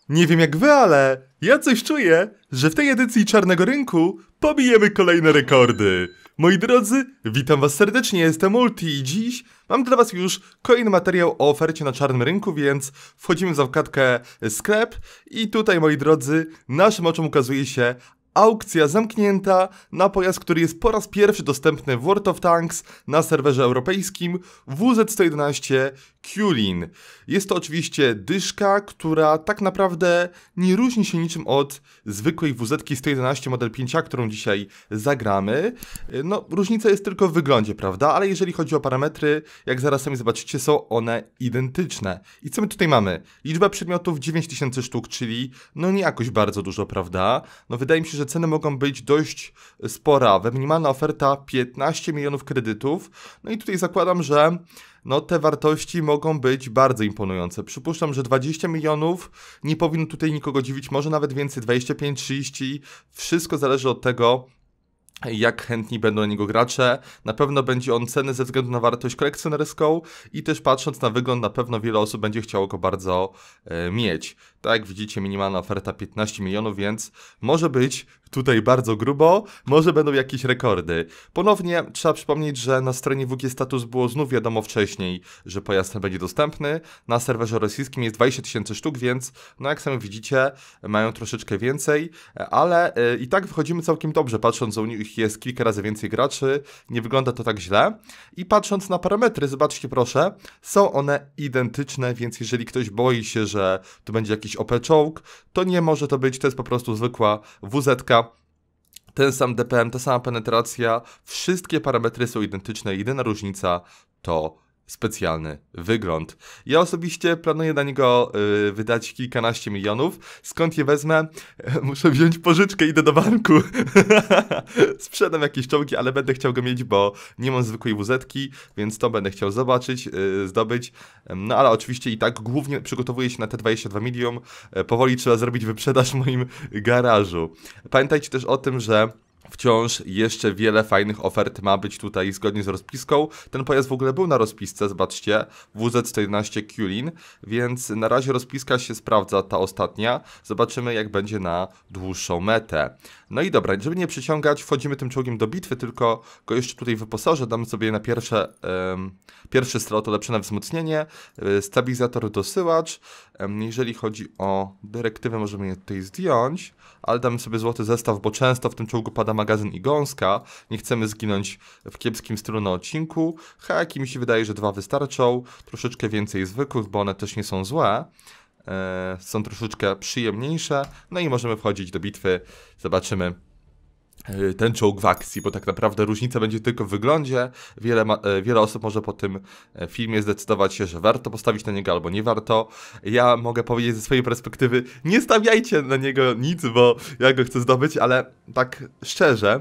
Nie wiem jak wy, ale ja coś czuję, że w tej edycji Czarnego Rynku pobijemy kolejne rekordy. Moi drodzy, witam was serdecznie, jestem Multi i dziś mam dla was już kolejny materiał o ofercie na czarnym rynku, więc wchodzimy w zakładkę sklep i tutaj, moi drodzy, naszym oczom ukazuje się aukcja zamknięta na pojazd, który jest po raz pierwszy dostępny w World of Tanks na serwerze europejskim WZ-111 Kulin. Jest to oczywiście dyszka, która tak naprawdę nie różni się niczym od zwykłej WZ-111 Model 5A, którą dzisiaj zagramy. No, różnica jest tylko w wyglądzie, prawda? Ale jeżeli chodzi o parametry, jak zaraz sami zobaczycie, są one identyczne. I co my tutaj mamy? Liczba przedmiotów 9000 sztuk, czyli no nie jakoś bardzo dużo, prawda? No wydaje mi się, że ceny mogą być dość spora. Minimalna oferta 15 milionów kredytów. No i tutaj zakładam, że no te wartości mogą być bardzo imponujące. Przypuszczam, że 20 milionów nie powinno tutaj nikogo dziwić, może nawet więcej, 25, 30. Wszystko zależy od tego, jak chętni będą na niego gracze. Na pewno będzie on cenny ze względu na wartość kolekcjonerską i też patrząc na wygląd, na pewno wiele osób będzie chciało go bardzo mieć. Tak jak widzicie, minimalna oferta 15 milionów, więc może być tutaj bardzo grubo, może będą jakieś rekordy. Ponownie trzeba przypomnieć, że na stronie WG Status było znów wiadomo wcześniej, że pojazd ten będzie dostępny. Na serwerze rosyjskim jest 20 000 sztuk, więc no jak sami widzicie, mają troszeczkę więcej, ale i tak wychodzimy całkiem dobrze, patrząc, że u nich jest kilka razy więcej graczy, nie wygląda to tak źle. I patrząc na parametry, zobaczcie proszę, są one identyczne, więc jeżeli ktoś boi się, że tu będzie jakiś OP czołg, to nie może to być, to jest po prostu zwykła WZ-ka. Ten sam DPM, ta sama penetracja, wszystkie parametry są identyczne, jedyna różnica to specjalny wygląd. Ja osobiście planuję na niego wydać kilkanaście milionów. Skąd je wezmę? Muszę wziąć pożyczkę, idę do banku. Sprzedam jakieś czołgi, ale będę chciał go mieć, bo nie mam zwykłej WZ-ki, więc to będę chciał zobaczyć, zdobyć. No ale oczywiście i tak głównie przygotowuję się na te 22 milion. Powoli trzeba zrobić wyprzedaż w moim garażu. Pamiętajcie też o tym, że wciąż jeszcze wiele fajnych ofert ma być tutaj zgodnie z rozpiską. Ten pojazd w ogóle był na rozpisce, zobaczcie, WZ-111 Kulin, więc na razie rozpiska się sprawdza, ta ostatnia. Zobaczymy, jak będzie na dłuższą metę. No i dobra, żeby nie przyciągać, wchodzimy tym czołgiem do bitwy, tylko go jeszcze tutaj wyposażę, damy sobie na pierwszy slot ulepszone wzmocnienie, stabilizator dosyłacz. Jeżeli chodzi o dyrektywę, możemy je tutaj zdjąć, ale damy sobie złoty zestaw, bo często w tym czołgu pada magazyn i gąska. Nie chcemy zginąć w kiepskim stylu na odcinku. Haki mi się wydaje, że 2 wystarczą. Troszeczkę więcej zwykłych, bo one też nie są złe. Są troszeczkę przyjemniejsze. No i możemy wchodzić do bitwy. Zobaczymy ten czołg w akcji, bo tak naprawdę różnica będzie tylko w wyglądzie. Wiele osób może po tym filmie zdecydować się, że warto postawić na niego albo nie warto. Ja mogę powiedzieć ze swojej perspektywy, nie stawiajcie na niego nic, bo ja go chcę zdobyć, ale tak szczerze,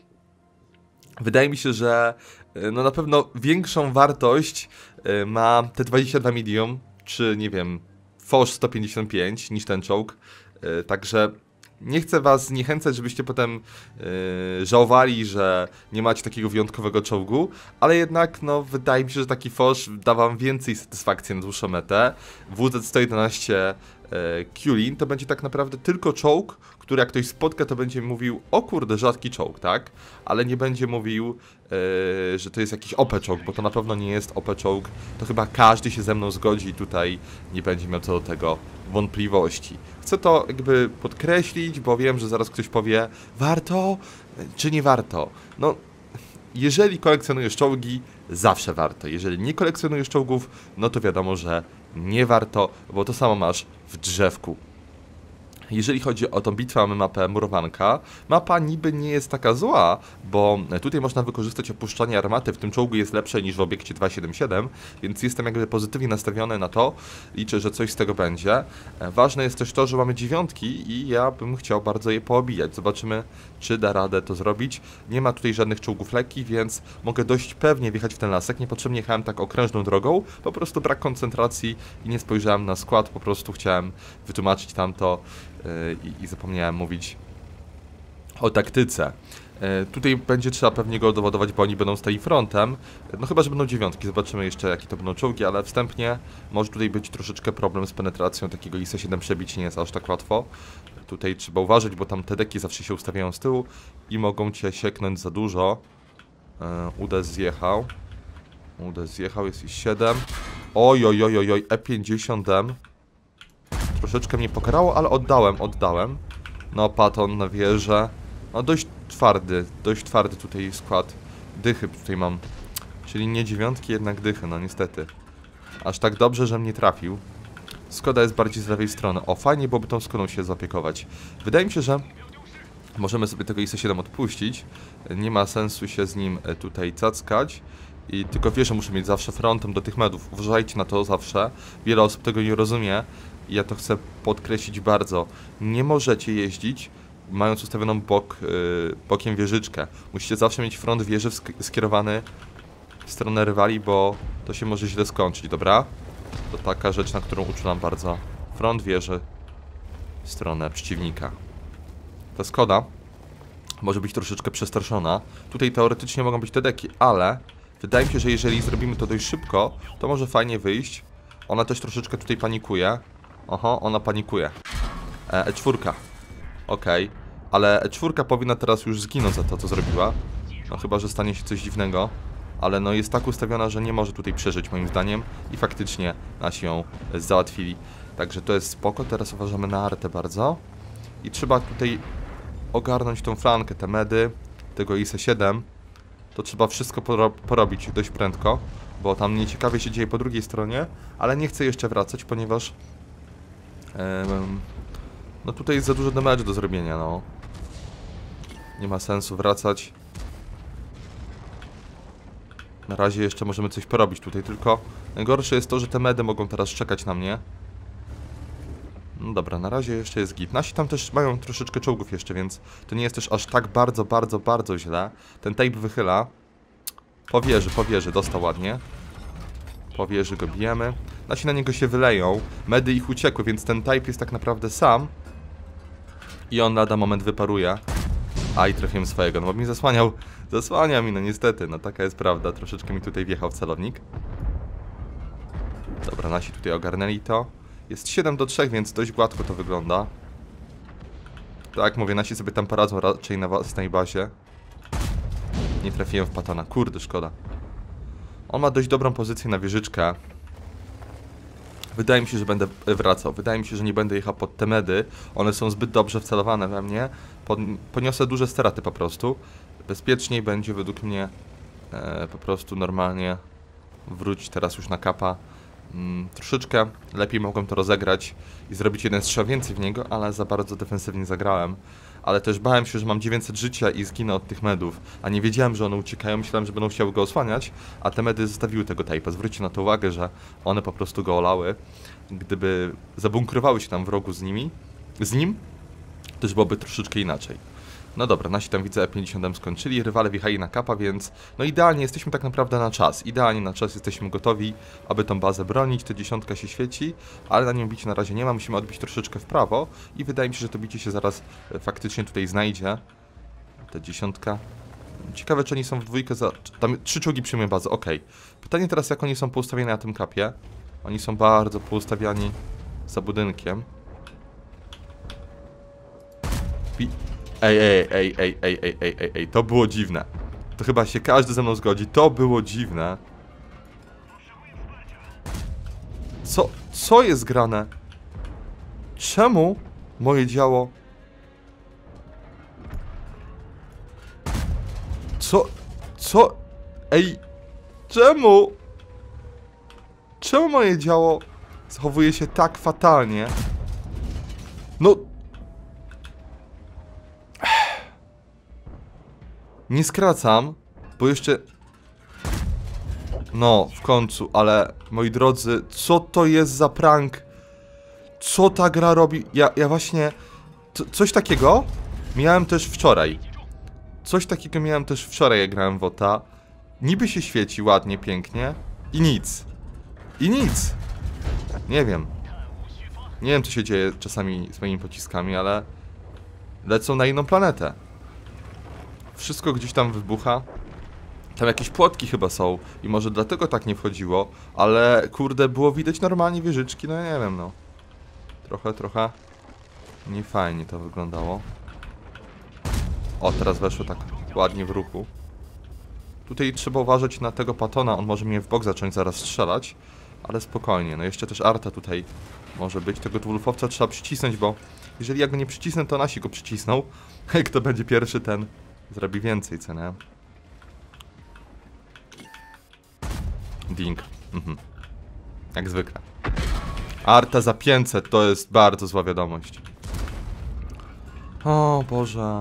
wydaje mi się, że no na pewno większą wartość ma te 22 milion, czy nie wiem, Foch 155 niż ten czołg. Także nie chcę was zniechęcać, żebyście potem żałowali, że nie macie takiego wyjątkowego czołgu, ale jednak no wydaje mi się, że taki Foch da wam więcej satysfakcji na dłuższą metę. WZ-111 Kulin to będzie tak naprawdę tylko czołg, który jak ktoś spotka, to będzie mówił, o kurde, rzadki czołg, tak? Ale nie będzie mówił, że to jest jakiś OP czołg, bo to na pewno nie jest OP czołg. To chyba każdy się ze mną zgodzi i tutaj nie będzie miał co do tego wątpliwości. Chcę to jakby podkreślić, bo wiem, że zaraz ktoś powie, warto czy nie warto? No, jeżeli kolekcjonujesz czołgi, zawsze warto. Jeżeli nie kolekcjonujesz czołgów, no to wiadomo, że nie warto, bo to samo masz w drzewku. Jeżeli chodzi o tą bitwę, mamy mapę murowanka. Mapa niby nie jest taka zła, bo tutaj można wykorzystać opuszczanie armaty. W tym czołgu jest lepsze niż w obiekcie 277, więc jestem jakby pozytywnie nastawiony na to. Liczę, że coś z tego będzie. Ważne jest też to, że mamy dziewiątki i ja bym chciał bardzo je poobijać. Zobaczymy, czy da radę to zrobić. Nie ma tutaj żadnych czołgów lekkich, więc mogę dość pewnie wjechać w ten lasek. Niepotrzebnie jechałem tak okrężną drogą, po prostu brak koncentracji i nie spojrzałem na skład, po prostu chciałem wytłumaczyć tamto i zapomniałem mówić o taktyce. Tutaj będzie trzeba pewnie go doładować, bo oni będą stali frontem. No chyba, że będą dziewiątki, zobaczymy jeszcze jakie to będą czołgi, ale wstępnie może tutaj być troszeczkę problem z penetracją takiego IS-7 przebić, nie jest aż tak łatwo. Tutaj trzeba uważać, bo tam te deki zawsze się ustawiają z tyłu i mogą cię sieknąć za dużo. UD zjechał. UD zjechał, jest IS-7. Oj, oj, oj, oj, oj, E50M. Troszeczkę mnie pokarało, ale oddałem. No, Patton na wieżę. No, dość twardy tutaj skład. Dychy tutaj mam. Czyli nie dziewiątki, jednak dychy, no niestety. Aż tak dobrze, że mnie trafił. Skoda jest bardziej z lewej strony. O, fajnie byłoby tą Skodą się zaopiekować. Wydaje mi się, że możemy sobie tego IS-7 odpuścić. Nie ma sensu się z nim tutaj cackać. I tylko wieżę muszę mieć zawsze frontem do tych medów. Uważajcie na to zawsze. Wiele osób tego nie rozumie. I ja to chcę podkreślić bardzo. Nie możecie jeździć mając ustawioną bokiem wieżyczkę. Musicie zawsze mieć front wieży skierowany w stronę rywali, bo to się może źle skończyć, dobra? To taka rzecz, na którą uczulam bardzo. Front wieży w stronę przeciwnika. Ta Skoda może być troszeczkę przestraszona. Tutaj teoretycznie mogą być te deki, ale wydaje mi się, że jeżeli zrobimy to dość szybko, to może fajnie wyjść. Ona też troszeczkę tutaj panikuje. Oho, ona panikuje. E4. Okej, ale E4 powinna teraz już zginąć za to, co zrobiła. No chyba, że stanie się coś dziwnego. Ale no jest tak ustawiona, że nie może tutaj przeżyć moim zdaniem. I faktycznie nasi ją załatwili. Także to jest spoko, teraz uważamy na artę bardzo. I trzeba tutaj ogarnąć tą flankę, te medy, tego IS-7. To trzeba wszystko porobić dość prędko. Bo tam nieciekawie się dzieje po drugiej stronie. Ale nie chcę jeszcze wracać, ponieważ no tutaj jest za dużo damage do zrobienia, no. Nie ma sensu wracać. Na razie jeszcze możemy coś porobić tutaj, tylko najgorsze jest to, że te medy mogą teraz czekać na mnie. No dobra, na razie jeszcze jest git. Nasi tam też mają troszeczkę czołgów jeszcze, więc to nie jest też aż tak bardzo źle. Ten tape wychyla. Po wieży, dostał ładnie. Po wieży go bijemy. Nasi na niego się wyleją. Medy ich uciekły, więc ten type jest tak naprawdę sam. I on lada moment wyparuje. A i trafiłem swojego, no bo mi zasłania mi, no niestety, no taka jest prawda. Troszeczkę mi tutaj wjechał w celownik. Dobra, nasi tutaj ogarnęli to. Jest 7-3, więc dość gładko to wygląda. Tak jak mówię, nasi sobie tam poradzą raczej na własnej bazie. Nie trafiłem w Pattona, kurde, szkoda. On ma dość dobrą pozycję na wieżyczkę. Wydaje mi się, że będę wracał. Wydaje mi się, że nie będę jechał pod te medy. One są zbyt dobrze wcelowane we mnie. Poniosę duże straty po prostu. Bezpieczniej będzie według mnie po prostu normalnie wrócić teraz już na kapa. Troszeczkę lepiej mogłem to rozegrać i zrobić jeden strzał więcej w niego, ale za bardzo defensywnie zagrałem. Ale też bałem się, że mam 900 życia i zginę od tych medów, a nie wiedziałem, że one uciekają, myślałem, że będą chciały go osłaniać, a te medy zostawiły tego type'a. Zwróćcie na to uwagę, że one po prostu go olały. Gdyby zabunkrowały się tam w rogu z nim, też byłoby troszeczkę inaczej. No dobra, nasi tam widzę E50M skończyli, rywale wjechali na kapa, więc no idealnie jesteśmy tak naprawdę na czas. Idealnie na czas jesteśmy gotowi, aby tą bazę bronić. Ta dziesiątka się świeci, ale na nią bicie na razie nie ma. Musimy odbić troszeczkę w prawo i wydaje mi się, że to bicie się zaraz faktycznie tutaj znajdzie. Ta dziesiątka. Ciekawe, czy oni są w dwójkę za... Tam 3 czołgi przyjmują bazę, okej. Pytanie teraz, jak oni są poustawieni na tym kapie. Oni są bardzo poustawiani za budynkiem. Ej, to było dziwne. To chyba się każdy ze mną zgodzi. To było dziwne. Co jest grane? Czemu moje działo... Co? Ej, czemu? Czemu moje działo zachowuje się tak fatalnie? No... Nie skracam, bo jeszcze... No, w końcu, ale moi drodzy, co to jest za prank? Co ta gra robi? Ja właśnie... Coś takiego miałem też wczoraj. Jak grałem w WOTA. Niby się świeci ładnie, pięknie. I nic. Nie wiem. Nie wiem, co się dzieje czasami z moimi pociskami, ale... lecą na inną planetę. Wszystko gdzieś tam wybucha. Tam jakieś płotki chyba są i może dlatego tak nie wchodziło, ale kurde, było widać normalnie wieżyczki, no nie wiem, no. Trochę niefajnie to wyglądało. O, teraz weszło tak ładnie w ruchu. Tutaj trzeba uważać na tego Patona, on może mnie w bok zacząć zaraz strzelać, ale spokojnie, no jeszcze też Arta tutaj może być. Tego dwulfowca trzeba przycisnąć, bo jeżeli ja go nie przycisnę, to nasi go przycisną. Kto będzie pierwszy, ten zrobi więcej, co nie? Ding. Jak zwykle. Arta za 500 to jest bardzo zła wiadomość. O Boże.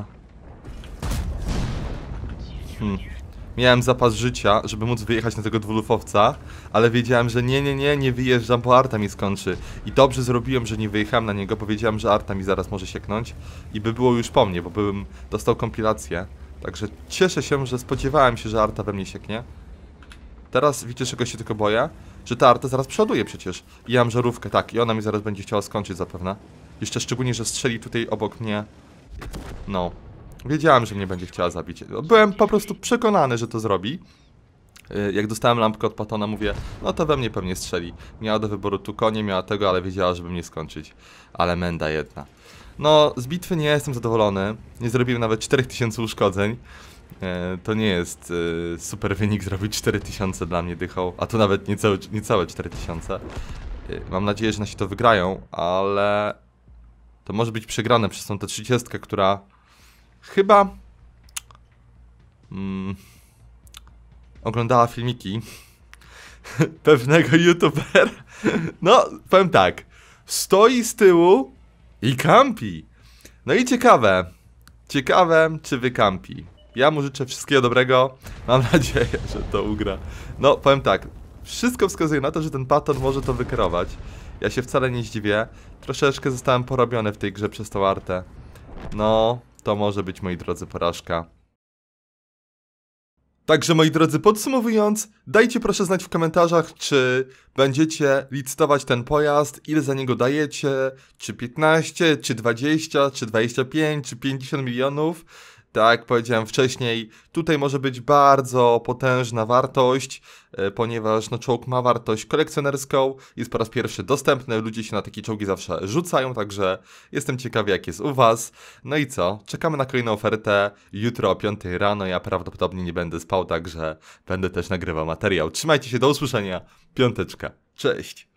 Miałem zapas życia, żeby móc wyjechać na tego dwulufowca, ale wiedziałem, że nie wyjeżdżam, bo Arta mi skończy. I dobrze zrobiłem, że nie wyjechałem na niego, bo wiedziałem, że Arta mi zaraz może sieknąć i by było już po mnie, bo dostał kompilację. Także cieszę się, że spodziewałem się, że Arta we mnie sieknie. Teraz wiecie, czego się tylko boję? Że ta Arta zaraz przoduje przecież. I ja mam żarówkę, tak, i ona mi zaraz będzie chciała skończyć zapewne. Jeszcze szczególnie, że strzeli tutaj obok mnie. No. Wiedziałem, że mnie będzie chciała zabić. Byłem po prostu przekonany, że to zrobi. Jak dostałem lampkę od Patona, mówię, no to we mnie pewnie strzeli. Miała do wyboru tu konie, miała tego, ale wiedziała, żeby mnie skończyć. Ale menda jedna. No, z bitwy nie jestem zadowolony. Nie zrobiłem nawet 4000 uszkodzeń. To nie jest super wynik zrobić 4000 dla mnie dychą, a tu nawet niecałe 4000. Mam nadzieję, że nasi to wygrają, ale to może być przegrane przez tą tę 30, która chyba oglądała filmiki pewnego youtubera. No, powiem tak, stoi z tyłu i kampi. No i ciekawe, czy wykampi. Ja mu życzę wszystkiego dobrego. Mam nadzieję, że to ugra. No, powiem tak. Wszystko wskazuje na to, że ten Paton może to wykierować. Ja się wcale nie zdziwię. Troszeczkę zostałem porobiony w tej grze przez tą Artę. No, to może być, moi drodzy, porażka. Także, moi drodzy, podsumowując, dajcie proszę znać w komentarzach, czy będziecie licytować ten pojazd, ile za niego dajecie, czy 15, czy 20, czy 25, czy 50 milionów. Tak jak powiedziałem wcześniej, tutaj może być bardzo potężna wartość, ponieważ no, czołg ma wartość kolekcjonerską, jest po raz pierwszy dostępny, ludzie się na takie czołgi zawsze rzucają, także jestem ciekawy, jak jest u was. No i co? Czekamy na kolejną ofertę jutro o 5 rano, ja prawdopodobnie nie będę spał, także będę też nagrywał materiał. Trzymajcie się, do usłyszenia, piąteczka, cześć!